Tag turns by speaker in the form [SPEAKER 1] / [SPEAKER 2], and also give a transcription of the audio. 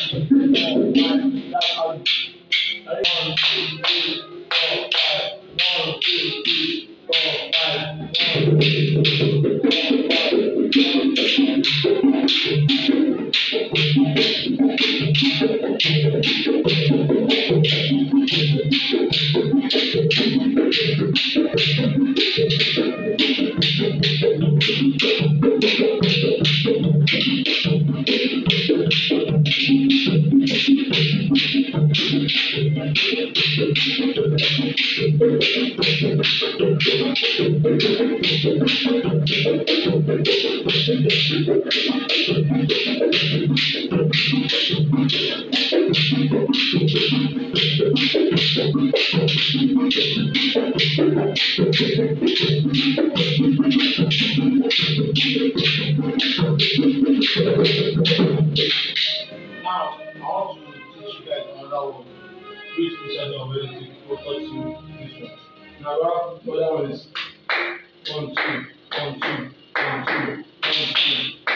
[SPEAKER 1] Now, I want to teach you guys another one, which is also very difficult to this one. Now, the other one is 1, 2, 1, 2, 1, 2, 1, 2.